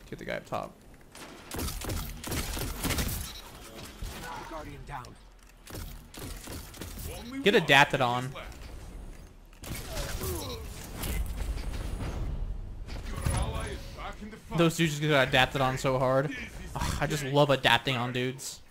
Get the guy up top. Guardian down. Get adapted on. Those dudes just got adapted on so hard. Ugh, I just love adapting on dudes.